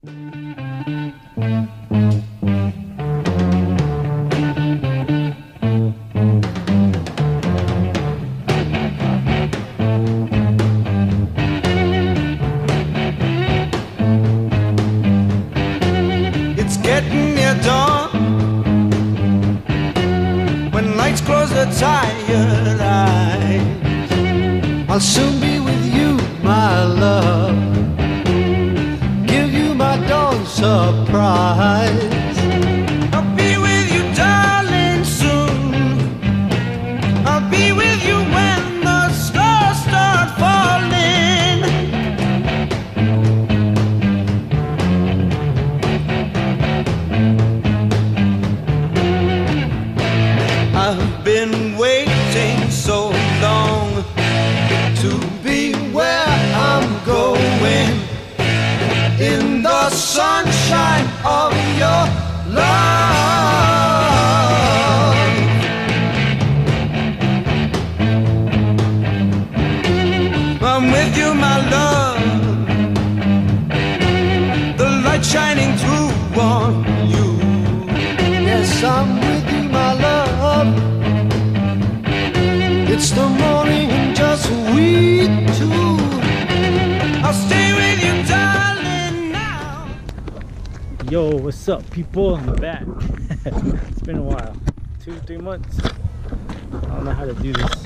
It's getting near dawn, when lights close the tired eyes. I'll soon be with you, my love, give you my dawn surprise. I'll be with you, darling, soon. I'll be with you when the stars start falling. I've been waiting so long to be where I'm going, in the sunshine of your love. I'm with you, my love, the light shining through on you. Yes, I'm with you, my love. It's the morning and just we two. I'll stay with you, darling, now. Yo, what's up, people? I'm back. It's been a while, 2-3 months. I don't know how to do this.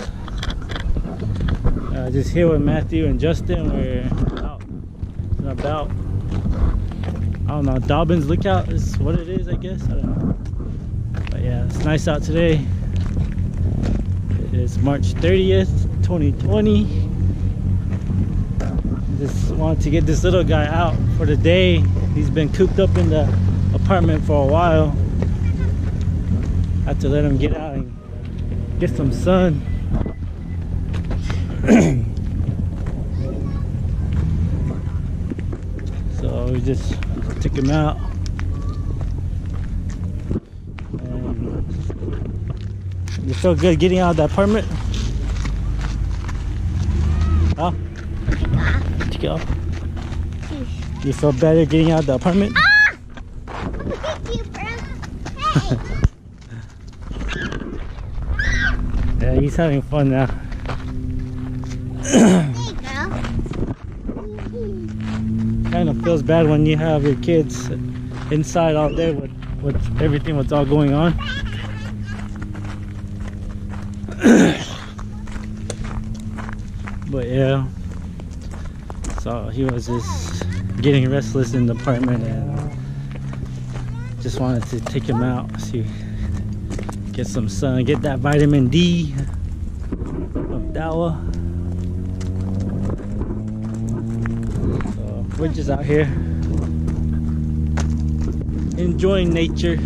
Just here with Matthew and Justin. We're out and about. I don't know, Dobbins Lookout is what it is, I guess. I don't know. But yeah, it's nice out today. It's March 30th, 2020. Just wanted to get this little guy out for the day. He's been cooped up in the apartment for a while. I have to let him get out and get some sun. So we just took him out. You feel good getting out of the apartment? Huh? Take it off. You feel better getting out of the apartment? Ah! Look at you, bro. Hey! Yeah, he's having fun now. There you go. Kind of feels bad when you have your kids inside all day with everything what's all going on. But yeah, so he was just getting restless in the apartment and just wanted to take him out, see, get some sun, get that vitamin D of Dawa. So we're just out here enjoying nature.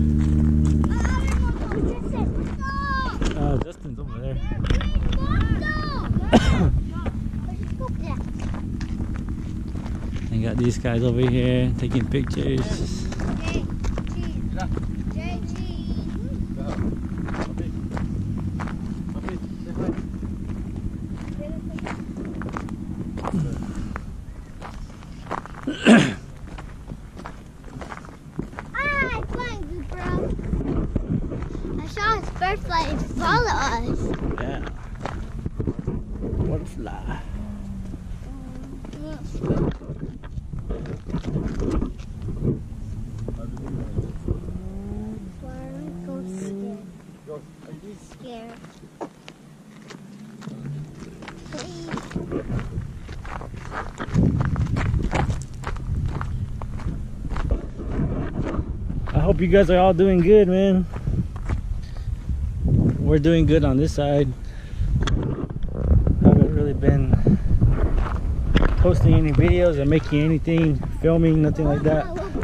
Justin's over there. And got these guys over here taking pictures. Butterflies follow us. Yeah. Butterfly. Scared. I hope you guys are all doing good, man. We're doing good on this side. Haven't really been posting any videos or making anything, filming, nothing like that.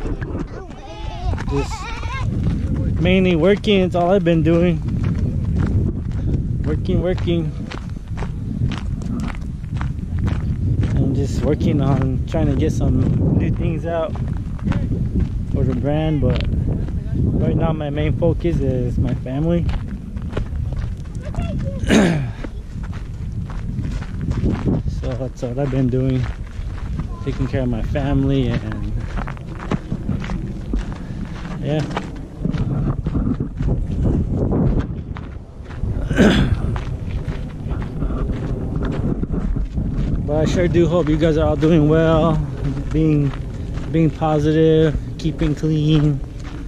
Just mainly working, it's all I've been doing. Working. And just working on trying to get some new things out for the brand, but right now my main focus is my family. So that's what I've been doing, taking care of my family and Yeah. But I sure do hope you guys are all doing well, being positive, keeping clean,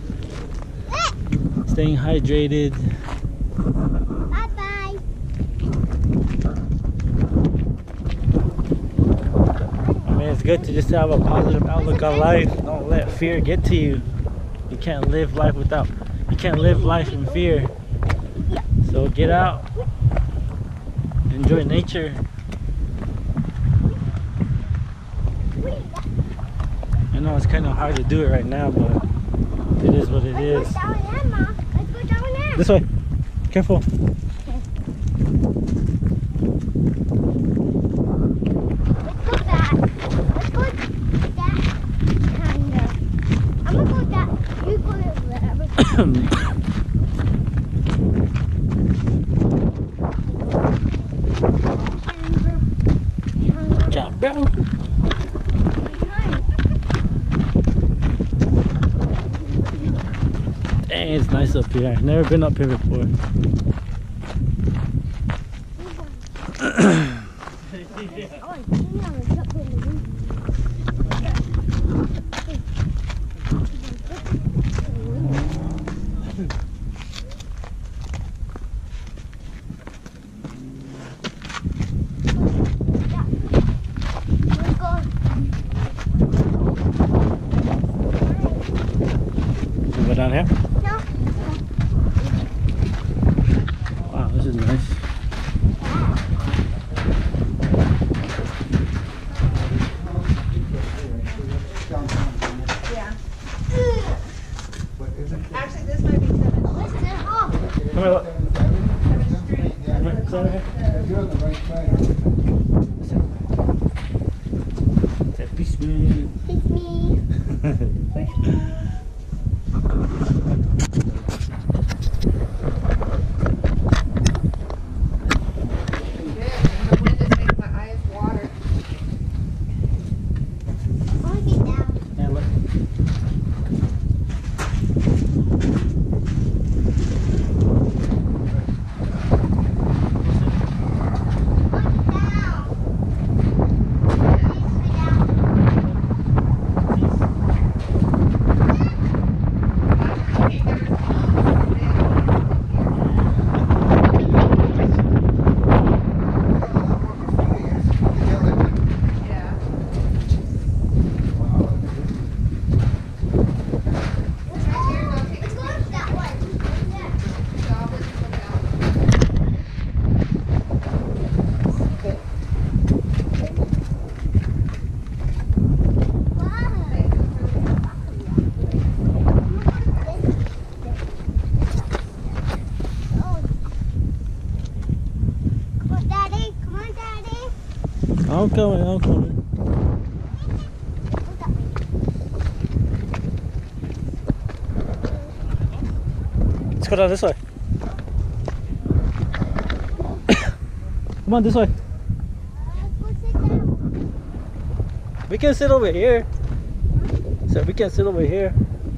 staying hydrated. Bye-bye. I mean, it's good to just have a positive outlook on life. Don't let fear get to you. You can't live life in fear. So get out, enjoy nature. I know it's kind of hard to do it right now, but it is what it is. Let's go down there, Ma. Let's go down there. This way. Careful. Let's go that. Let's go that kind of. I'm gonna go that. You go there. Good job, bro. Dang, it's nice up here. I've never been up here before. Go down here? No. Wow, this is nice. Actually, this might be 7th. Listen, oh. Come here, look. Street. Come here, sit over here. You're on the right side. Say peace me. It's me. The wind is making my eyes water. I want to get down. Yeah, look. Yeah. Let's go to that one. So I'll just look out. Come on, Daddy. Come on, Daddy. I'm coming. Let's go down this way. Come on, this way. Let's go sit down. We can sit over here. So we can sit over here.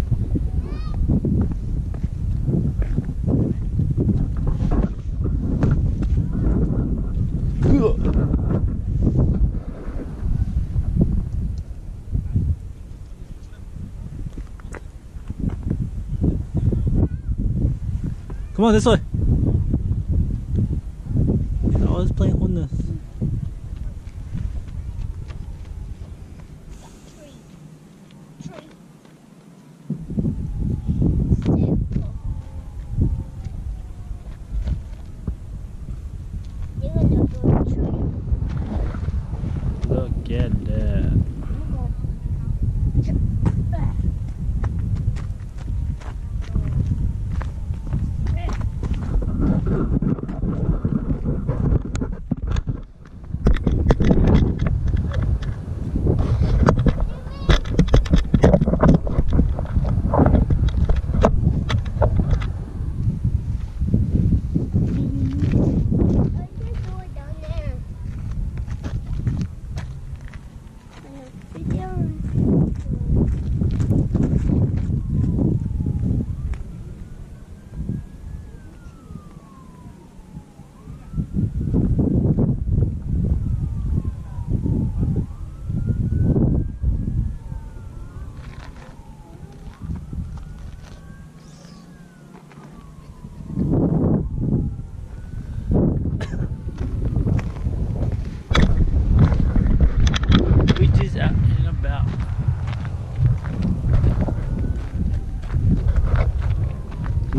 Come on, this way. He's always playing on this. Look at that.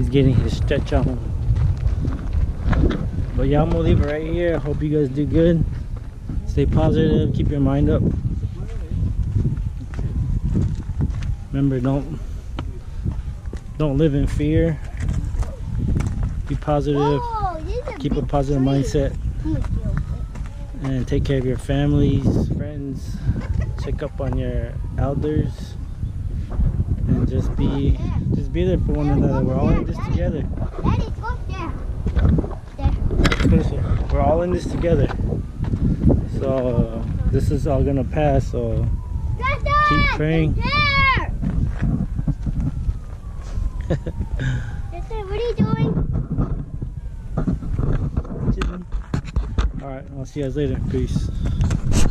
getting his stretch on. But yeah, I'm gonna leave it right here. I hope you guys do good. Stay positive, keep your mind up. Remember, don't live in fear. Be positive. Whoa, this is Keep a big positive tree. mindset. I'm gonna steal it. And take care of your families, friends. Check up on your elders. And just be there for one another. We're all in this together. Daddy, go there. There. Closer. We're all in this together. So this is all gonna pass. So Justin, keep praying. There. Justin, what are you doing? Alright, I'll see you guys later. Peace.